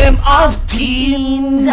Game of Teens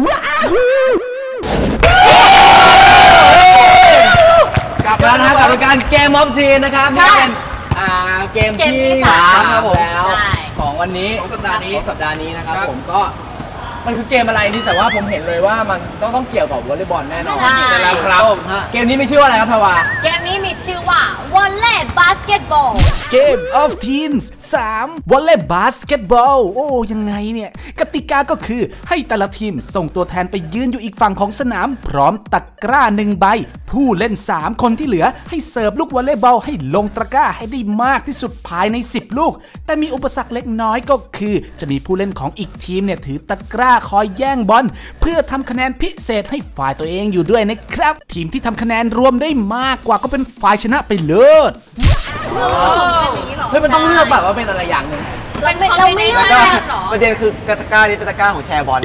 กลับมานะครับกับรายการ Game of Teens นะครับนี่เป็นเกมที่3ครับผมแล้วของวันนี้ของสัปดาห์นี้นะครับผมก็มันคือเกมอะไรนี่แต่ว่าผมเห็นเลยว่ามันต้องเกี่ยวกับวอลเลย์บอลแน่นอนใช่แล้วครับเกมนี้มีชื่อว่าอะไรครับพาวาเกมนี้มีชื่อว่าวอลเลย์บาสเกตบอล Game of Teens 3 วอลเลย์บาสเกตบอลโอ้ยังไงเนี่ยกติกาก็คือให้แต่ละทีมส่งตัวแทนไปยืนอยู่อีกฝั่งของสนามพร้อมตะกร้า1ใบผู้เล่น3คนที่เหลือให้เสิร์ฟลูกวอลเลย์บอลให้ลงตะกร้าให้ได้มากที่สุดภายใน10ลูกแต่มีอุปสรรคเล็กน้อยก็คือจะมีผู้เล่นของอีกทีมเนี่ยถือตะกร้าคอยแย่งบอลเพื่อทำคะแนนพิเศษให้ฝ่ายตัวเองอยู่ด้วยนะครับทีมที่ทำคะแนนรวมได้มากกว่าก็เป็นฝ่ายชนะไปเลยเฮ้ยมันต้องเลือกแบบว่าเป็นอะไรอย่างหนึ่งเราไม่เลือกหรอประเด็นคือกติกานี้เป็นตะกร้าของแชร์บอล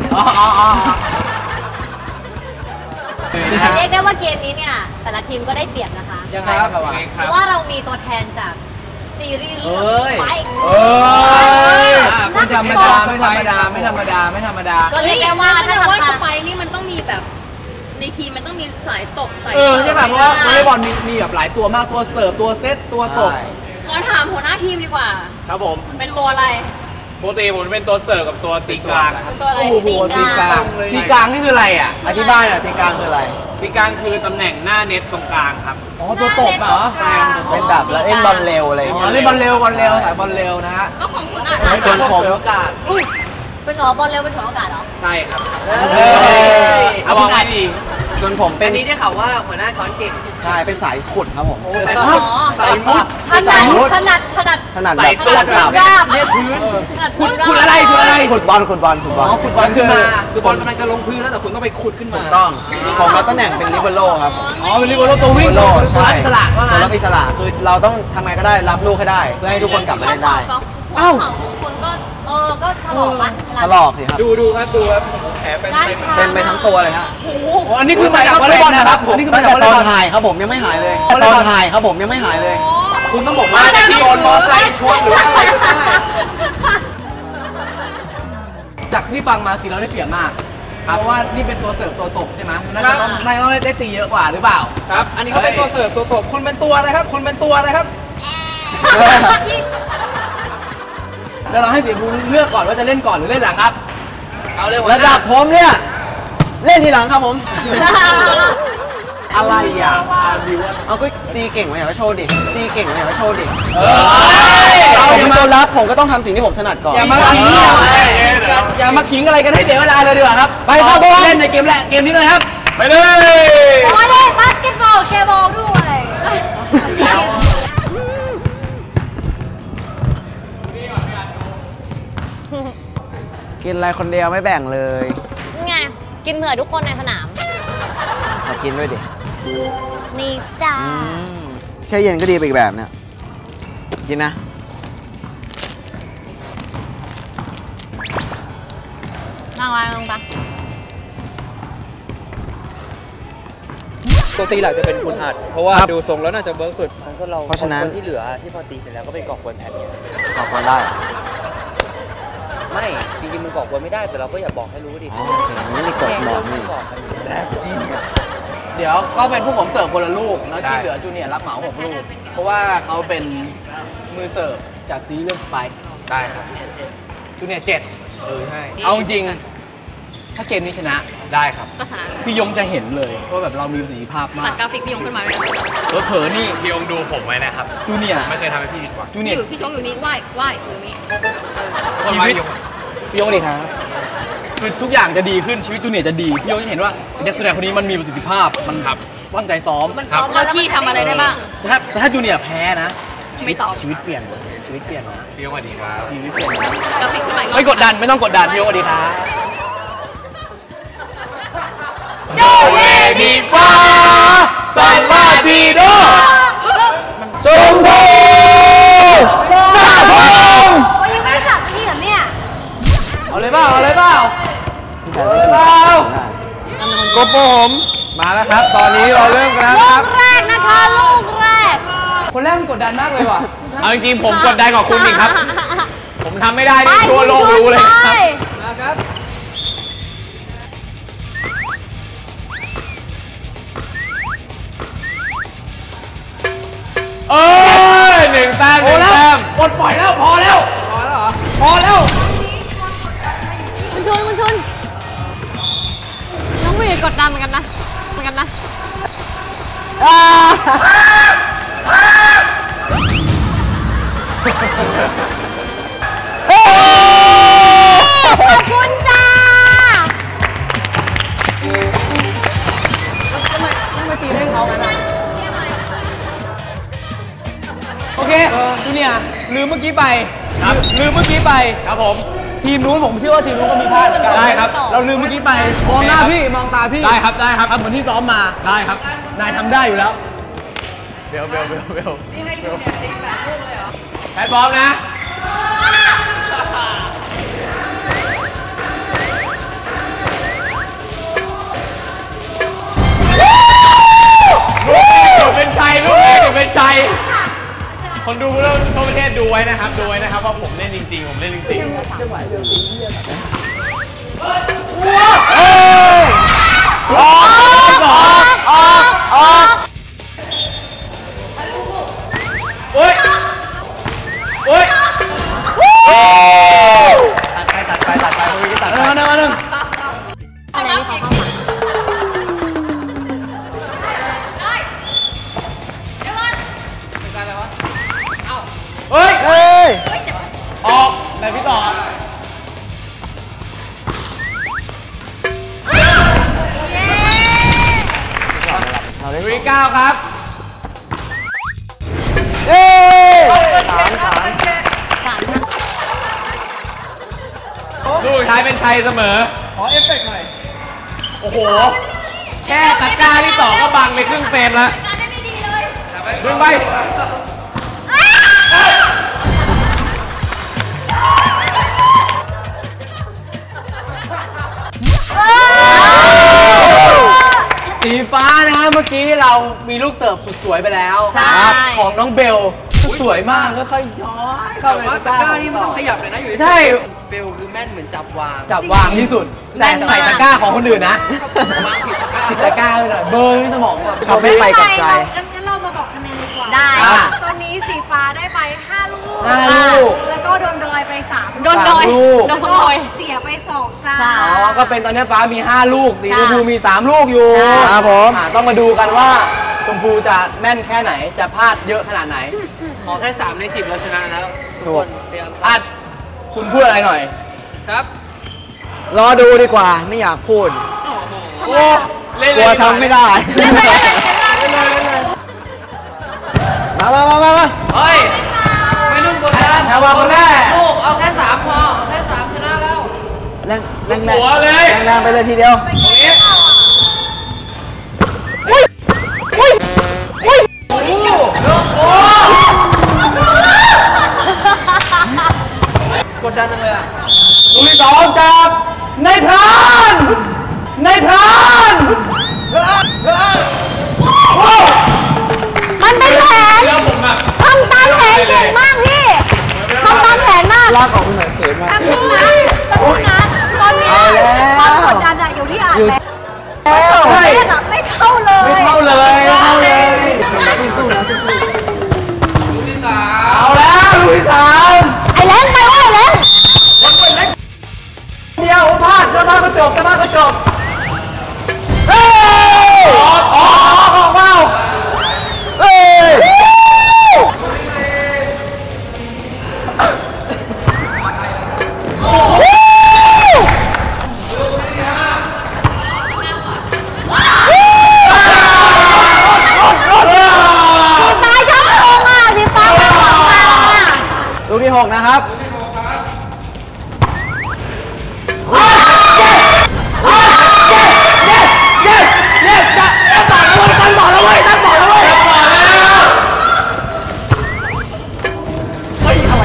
แต่เรียกได้ว่าเกมนี้เนี่ยแต่ละทีมก็ได้เปรียบนะคะยังไงครับเพราะว่าเรามีตัวแทนจากซีรีส์เรื่องไฟไม่ธรรมดาก็เรียกได้ว่าถ้าว่าสไปนี่มันต้องมีแบบในทีมมันต้องมีสายตบสายใช่แบบเพราะว่าวอลเลย์บอลมีแบบหลายตัวมากตัวเสิร์ฟตัวเซตตัวตบขอถามหัวหน้าทีมดีกว่าครับผมเป็นตัวอะไรปกติผมเป็นตัวเสิร์ฟกับตัวตีกลางเป็นตัวอะไรตีกลางนี่คืออะไรอ่ะอธิบายหน่อยตีกลางคืออะไรตีกลางคือตำแหน่งหน้าเน็ตตรงกลางครับอ๋อตัวตบเหรอใช่เป็นแบบเล่นบอลเร็วอะไรอย่างเงี้ยเล่นบอลเร็วสายบอลเร็วนะฮะก็ของหัวหน้าเป็นผมโอกาสเป็นหรอบอลเร็วเป็นฉวยโอกาสเหรอใช่ครับเอาบอกไม่ดีส่วนผมเป็นอันนี้ได้ข่าวว่าหัวหน้าช้อนเก่งใช่เป็นสายขุดครับผมสายมุดถนัดแบบสลัดแบบเลียพื้นขุดอะไรขุดบอลคือบอลกำลังจะลงพื้นแล้วแต่คุณต้องไปขุดขึ้นมาถูกต้องผมรับตำแหน่งเป็นลิเบโร่ครับเป็นลิเบโร่ตัววิ่งใช่อิสระว่างั้นรับอิสระคือเราต้องทำไงก็ได้รับลูกให้ได้เพื่อให้ทุกคนกลับมาเล่นได้อ้าวของคุณก็ถลอกปะถลอกสิครับดูครับแผลเป็นเต็มไปทั้งตัวเลยฮะอันนี้คือมาจากวอลเลย์บอลนะครับผมตั้งแต่ตอนถ่ายครับผมยังไม่หายเลยตอนถ่ายครับผมยังไม่หายเลยคุณต้องบอกว่าที่โดนมอไซค์ชนหรืออะไรก็ได้จากที่ฟังมาสิเราได้เปรียบมากเพราะว่านี่เป็นตัวเสิร์ฟตัวตบใช่ไหมน่าจะต้องได้ตีเยอะกว่าหรือเปล่าครับอันนี้เขาเป็นตัวเสิร์ฟตัวตบคุณเป็นตัวอะไรครับเดี๋ยวเราให้เสียบูเลือกก่อนว่าจะเล่นก่อนหรือเล่นหลังครับเอาเลยระดับผมเนี่ยเล่นทีหลังครับผมอะไรอ่ะเอาก็ตีเก่งมาอยากจะโชว์ดิเราเป็นตัวรับผมก็ต้องทำสิ่งที่ผมถนัดก่อนอย่ามาขิงอะไรกันให้เสียเวลาเลยดีกว่าครับไปครับเล่นในเกมนี้เลยครับไปเลยวอลเลย์บาสเกตบอลแชร์บอลด้วยกินอะไรคนเดียวไม่แบ่งเลยไงกินเผื่อทุกคนในสนามขอกินด้วยดินี่จ้าแช่เย็นก็ดีไปอีกแบบเนี่ยกินนะลงปะตัวตีหลักจะเป็นคุณอัดเพราะว่าดูทรงแล้วน่าจะเวิร์กสุดเพราะฉะนั้นที่เหลือที่พอตีเสร็จแล้วก็เป็นก่อกวนแทนก่อกวนได้ไม่จริงๆมันก่อกวนไม่ได้แต่เราก็อย่าบอกให้รู้ดิไม่มีกฎบอกนี่เดี๋ยวก็เป็นผู้ผมเสิร์ฟคนละลูกแล้วที่เหลือจูเนียร์รับเหมา6ลูกเพราะว่าเขาเป็นมือเสิร์ฟจากซีเรื่องสไปค์ได้ครับจูเนียร์7ใช่เอาจริงถ้าเกมนี้ชนะได้ครับก็ชนะพี่ยงจะเห็นเลยว่าแบบเรามีประสิทธิภาพมากตัดกราฟิกพี่ยงขึ้นมาเลยเผลอนี่พี่ยงดูผมไว้นะครับจูเนียร์ไม่เคยทำให้พี่ผิดหวังจูเนียร์พี่ชงอยู่นี่ไหว้อยู่นี่ชีวิตพี่ยงดีครับคือทุกอย่างจะดีขึ้นชีวิตจูเนียร์จะดีพี่ยงจะเห็นว่าเด็กแสดงคนนี้มันมีประสิทธิภาพมันตั้งใจซ้อมแล้วพี่ทำอะไรได้บ้างแต่ถ้าจูเนียร์แพ้นะไม่ตอบชีวิตเปลี่ยนนะพี่ยงสวัสดีครับชีวิตเปลี่ยนกราฟิกขึ้นมาไม่กดดันไม่ต้องกดดันพี่ยงสวัสดีครับโดเรมีฟาซาลาทีโดชมพูซาพงยังไม่จับที่เหรอเนี่ยเอาเลยเปล่าโกโปผมมาแล้วครับตอนนี้เราเริ่มกันแล้วครับลูกแรกนะคะลูกแรกคนแรกมันกดดันมากเลยว่ะเอาจริงๆผมกดดันกว่าคุณอีกครับผมทำไม่ได้นี่ทั่วโลกรู้เลยครับเอ้ย1 แต้ม1 แต้มปลดปล่อยแล้วพอแล้วพอแล้วเหรอพอแล้วคุณชุนน้องวีกดดันเหมือนกันนะขอบคุณจ้าไม่ตีให้เขากันนะโอเคจูเนียร์ลืมเมื่อกี้ไปครับผมทีมนู้นผมเชื่อว่าทีมนู้นก็มีพลาดเหมือนกันได้ครับเราลืมเมื่อกี้ไปมองหน้าพี่มองตาพี่ได้ครับทำเหมือนที่ซ้อมมาได้ครับนายทำได้อยู่แล้วเบลนี่ให้จูเนียร์ตี8 ลูกเลยเหรอแพทพร้อมนะเป็นชัยลูกนี้เป็นชัยคนดูทั่วประเทศดูไว้นะครับว่าผมเล่นจริงๆโอ๊ยตัดไปมาหนึ่งอะไรนี่เขาเข้ามาเฮ้ยออกไหนพี่ต่อลุย9ครับลูกท้ายเป็นชัยเสมอขอเอฟเฟกต์หน่อยโอ้โหแค่ตะกร้าที่ต่อก็บังไปครึ่งเฟรมแล้วดึงไปสีฟ้านะฮะเมื่อกี้เรามีลูกเสิร์ฟสุดสวยไปแล้วของน้องเบลสวยมากก็ค่อยย้อยเข้าไปตะกร้านี่มันต้องขยับเลยนะอยู่ใช่เบลคือแม่นเหมือนจับวางที่สุดแต่ใส่ตะกร้าของคนอื่นนะผิดตะกร้าไปหน่อยเบอร์นี่สมองแบบเขาไม่ไปกับใจงั้นเรามาบอกคะแนนดีกว่าได้ค่ะตอนนี้สีฟ้าได้ไป5 ลูก แล้วก็โดนดอยไป3 โดนดอยเสียไป2 จ้าอ๋อก็เป็นตอนนี้ฟ้ามี5 ลูกสีชมพูมี3 ลูกอยู่ครับผมต้องมาดูกันว่าชมพูจะแม่นแค่ไหนจะพลาดเยอะขนาดไหนขอแค่3 ใน 10เราชนะแล้วถูกอัดคุณพูดอะไรหน่อยครับรอดูดีกว่าไม่อยากพูดกลัวทำไม่ได้มาเฮ้ยไม่รุ่นกดดันแถววางคนแรกลูกเอาแค่3พอแค่3ชนะแล้วแรงไปเลยทีเดียวกดดันจังเลยอ่ะลูกที่2จับในพรานมันเป็นแผนทำตามแผนเก่งมากพี่ทำตามแผนมากลากออกเหมือนเขินมากตอนนี้ความกดดันอยู่ที่อัดแล้วไม่เข้าเลยสู้ๆเอาแล้วลูกที่3 ไอ้เล้งไปว่าไอ้เล้งเดียวพลาดกระจกเฮ้ยออกเปล่าเฮ้ยลูกที่6นะครับตั้งบอกแล้วเว้ยเฮ้ยอะไร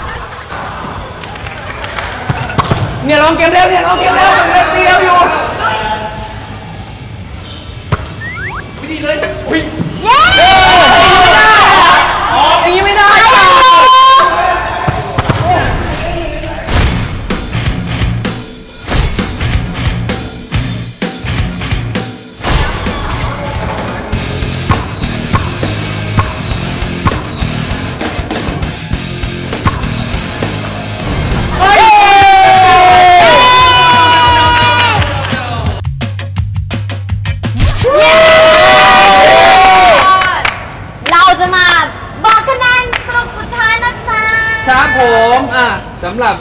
เนี่ยลองเกมเร็วตีเร็วอยู่ไม่ดีเลยอุ้ยออกนี้ไม่ได้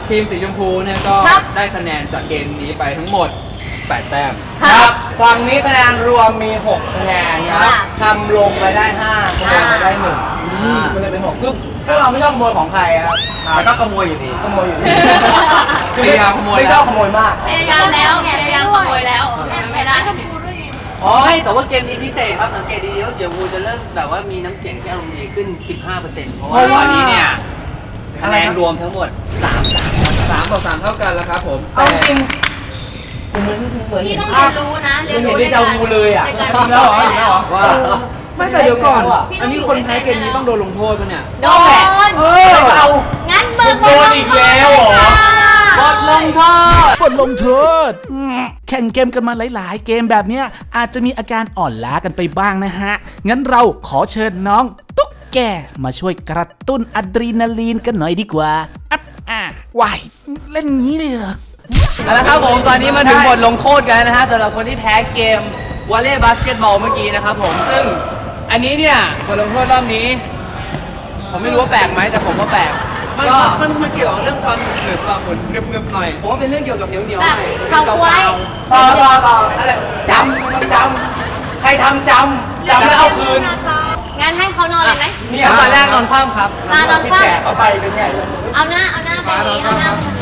ทีมสีชมพูเนี่ยก็ครับได้คะแนนจากเกมนี้ไปทั้งหมด 8 แต้มครับฝั่งนี้คะแนนรวมมี 6 คะแนนครับทำลงไปได้5คะแนนไปได้1มันเลยเป็น6คือพวกเราไม่ชอบขโมยของใครครับแต่ก็ขโมยอยู่ดีขโมยอยู่ดีพยายามขโมยไม่ชอบขโมยมากพยายามแล้วพยายามขโมยแล้วไม่ได้อ๋อแต่ว่าเกมนี้พิเศษครับสังเกตดีๆว่าสีชมพูจะเริ่มแบบว่ามีน้ำเสียงที่อารมณ์ดีขึ้น 15%เพราะว่าตอนนี้เนี่ยคะแนนรวมทั้งหมด 3-3 เท่ากันแล้วครับผมเอาจริงผมเหมือนพี่เห็นต้องภาเรียพนรู้นะเห็นเดจาวูเลยอ่ะในการจริงแล้วเหรอว่าไม่แต่เดี๋ยวก่อน อันนี้คนแพ้เกมนี้ต้องโดนลงโทษป่ะเนี่ยโดนเอางั้นเบิกโดนอีกแล้วเหรอบทลงโทษบทลงโทษแข่งเกมกันมาหลายๆ เกมแบบเนี้ยอาจจะมีอาการอ่อนล้ากันไปบ้างนะฮะ งั้นเราขอเชิญน้องตุ๊กแกมาช่วยกระตุ้นอะดรีนาลีนกันหน่อยดีกว่าว้ายเล่นงี้เลยเหรอเอาละครับผมตอนนี้มาถึงบทลงโทษกันนะฮะสำหรับคนที่แพ้เกมวอลเลย์บาสเกตบอลเมื่อกี้นะครับผมซึ่งอันนี้เนี่ยบทลงโทษรอบนี้ ผมไม่รู้ว่าแปลกไหมแต่ผมว่าแปลกก็มันเกี่ยวกับเรื่องความหนึบความหนึบหน่อยผมว่าเป็นเรื่องเกี่ยวกับเหนียวแบบเฉาก๊วยต่ออะไรจำใครทำจำแล้วเอาคืนงั้นให้เขานอนเลยไหมเนี่ยตอนแรกนอนคว่ำครับนอนคว่ำแจกเขาไปเป็นไงเอาหน้าไปนี้เอาหน้าไปทางนี้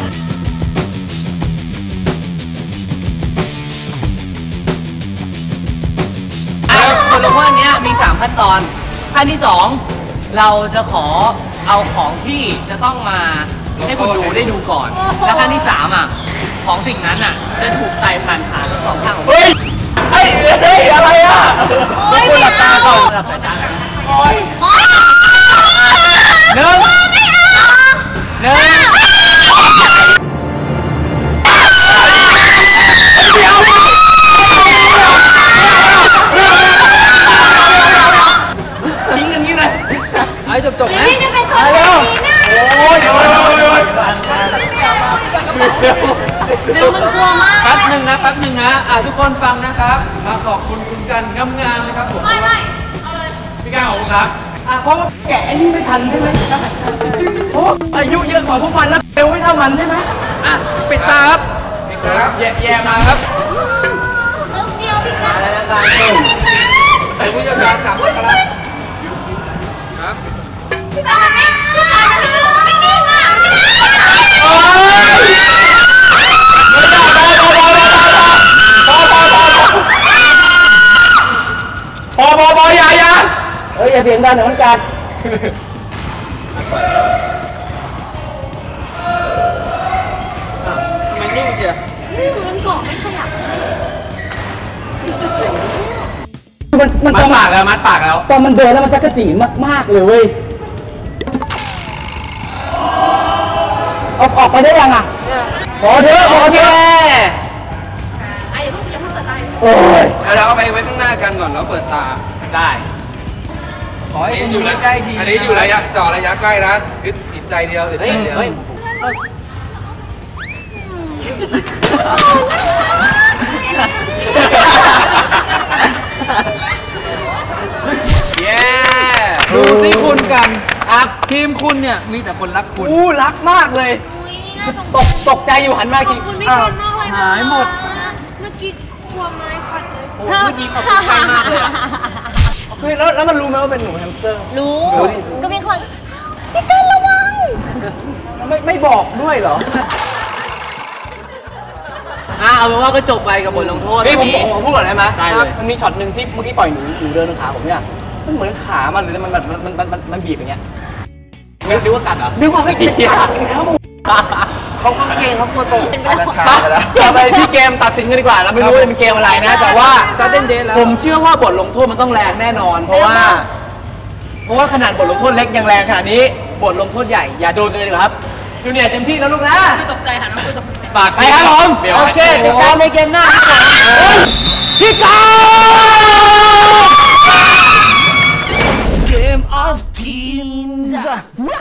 บทลงโทษอันเนี้ยมี3ขั้นตอนขั้นที่2เราจะขอเอาของที่จะต้องมาให้คนดูได้ดูก่อน และขั้นที่3อ่ะของสิ่งนั้นอ่ะจะถูกใส่ผ่านขาทั้งสองข้างของเฮ้ยเฮ้ยอะไรอ่ะโอ๊ยไม่เอาหลับสายตากันโอ้ยโอ๊ยหนึ่งไม่เอาหนึ่งทิ้งอย่างนี้เลยไอ้จบๆนะนี่จะเป็นตัวแทนนี้นะโอ้ยเดี๋ยวเดี๋ยวมันกลัวมากแป๊บหนึ่งนะทุกคนฟังนะครับ มาขอบคุณคุณกันงามๆนะครับผมไม่เอาเลยพี่ก้าวขอบคุณครับเพราะว่าแกะไอ้นี่ไม่ทันใช่ไหมเพราะว่าอายุเยอะกว่าพวกมันแล้วเร็วไม่เท่ามันใช่ไหมอ่ะ ปิดตาครับ แย่มาครับลูกเดียวพี่กันอะไรนะการเดี๋ยวผู้เชี่ยวชาญถามว่าครับครับพี่กันไม่นิ่งอ่ะพออย่าเฮ้ยอย่าเสียงดังเดี๋ยวมันกัดทำไมนิ่งเชียวมันเกาะไม่ขยับมันมัดปากแล้วมัดปากแล้วตอนมันเดินแล้วมันจักรจีมากๆเลยเว้ยออกไปได้ยังอ่ะพอเถอะไอ้อย่าเพิ่งเปิดใจโอ้ยเราเอาไปไว้ข้างหน้ากันก่อนแล้วเปิดตาได้ขอให้อยู่ใกล้ๆทีอันนี้อยู่ระยะจ่อระยะใกล้นะอิดใจเดียวอิดใจเดียวเฮ้ย เย้ดูสิคุณกันครับทีมคุณเนี่ยมีแต่คนรักคุณอู้รักมากเลยตกใจอยู่หันมาอีกทีคุณไม่อ้าวคนมากเลยนะหายหมดเมื่อกี้กลัวไม้กัดเลยเมื่อกี้ขอบคุณใครมากเลยอะเฮ้ยแล้วมันรู้ไหมว่าเป็นหนูแฮมสเตอร์รู้ ก็มีคนพี่กันระวังไม่บอกด้วยเหรอเอาเป็นว่าก็จบไปกับบทลงโทษนี่ผมพูดก่อนได้ไหมได้เลยมันมีช็อตหนึ่งที่เมื่อกี้ปล่อยหนูเดินตรงขาผมเนี่ยมันเหมือนขามันเลยมันบีบอย่างเงี้ยนึกว่ากัดเหรอนึกว่าไม่ติดขาแล้วเขาเก่งเขาตัวโตอาจจะช้าไปแล้วจะไปที่เกมตัดสินกันดีกว่าเราไม่รู้ว่าจะเป็นเกมอะไรนะ แต่ว่า Sudden Death แล้วผมเชื่อว่าบทลงโทษมันต้องแรงแน่นอน เพราะว่าขนาดบทลงโทษเล็กยังแรงขนาดนี้บทลงโทษใหญ่อย่าโดนกันเลยดีกว่าครับจูเนียร์เต็มที่นะลูกนะคือตกใจหันมาคือตกใจปากไปครับผมโอเคติดตามในเกมหน้าพี่กา Game of Teams